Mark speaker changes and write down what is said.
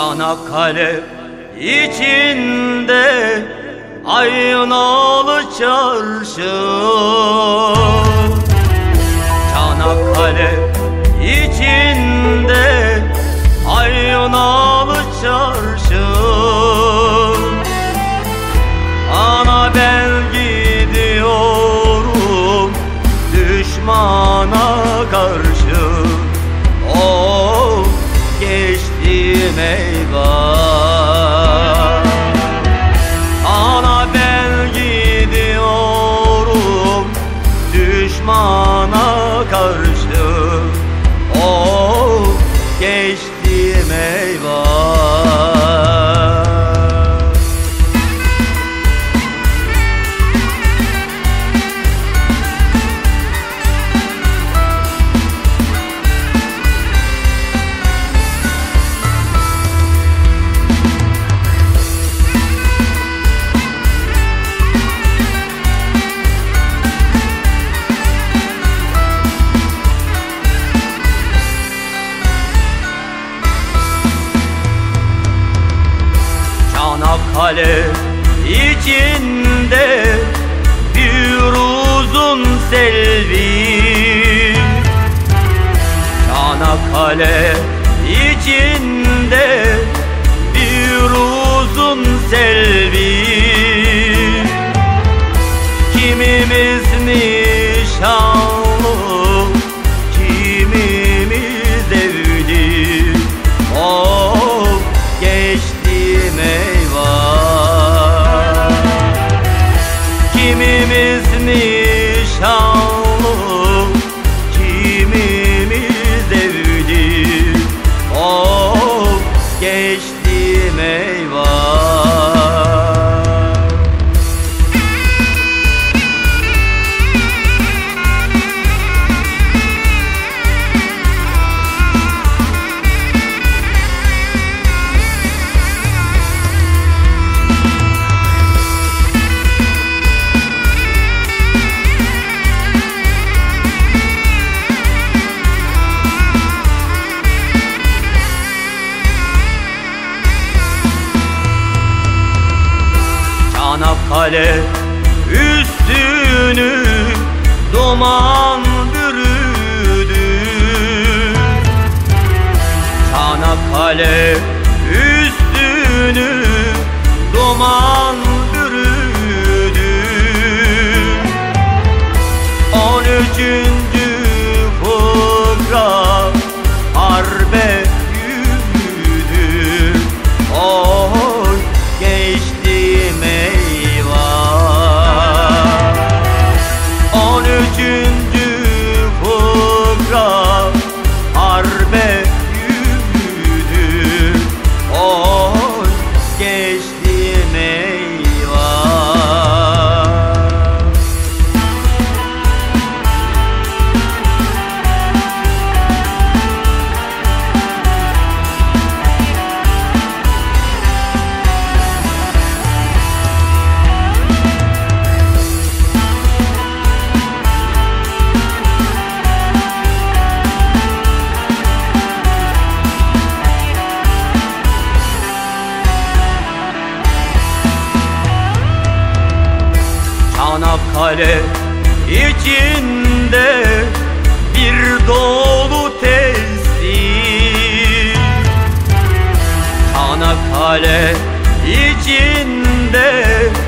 Speaker 1: Çanakkale içinde aynalı çarşı, Çanakkale içinde aynalı çarşı. Ana ben gidiyorum düşmana karşı, of geçtim eyvah. Ana ben gidiyorum düşmana karşı, of geçtim eyvah. Çanakkale içinde bir uzun selvi, Çanakkale içinde bir uzun selvi. Kimimiz nişanlı, kimimiz evli, of geçtim eyvah. Kimimiz nişanlı, kimimiz evli, of geçtim eyvah. Çanakkale üstünü duman bürüdü, Çanakkale üstünü duman bürüdü. 13. fıkra harbe yürüdü, oy geçtim eyvah. 13. fıkra harbe yürüdü, oy geçtim eyvah. Çanakkale içinde bir dolu teslim, Çanakkale içinde